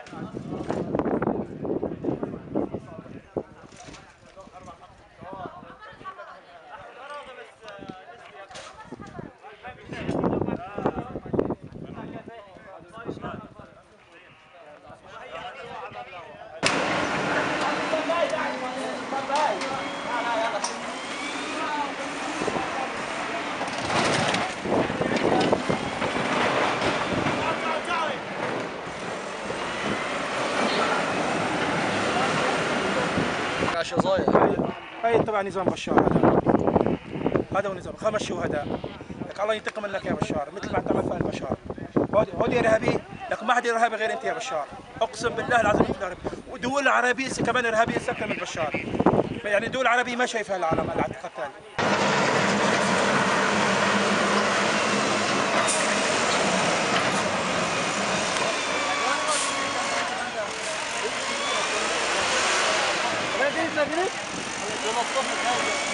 هاي طبعا نظام بشار. هذا هو نظام 5 شهداء. لك الله ينتقم منك يا بشار مثل ما اعتمد فعل بشار. هودي ارهابي، لك ما حد ارهابي غير انت يا بشار. اقسم بالله العظيم انت ارهابي. ودول العربيه كمان ارهابيه اكثر من بشار. يعني الدول العربيه ما شايفها العالم القتال. Ready,